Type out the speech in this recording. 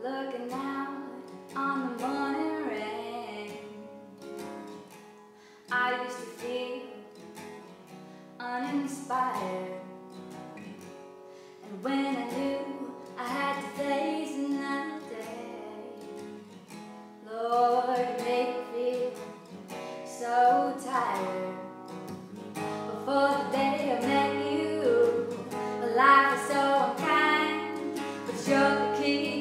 looking out on the morning rain. I used to feel uninspired, and when I knew I had to face another day, Lord, it made me feel so tired. Before the day I met you, life was so unkind, but you're the key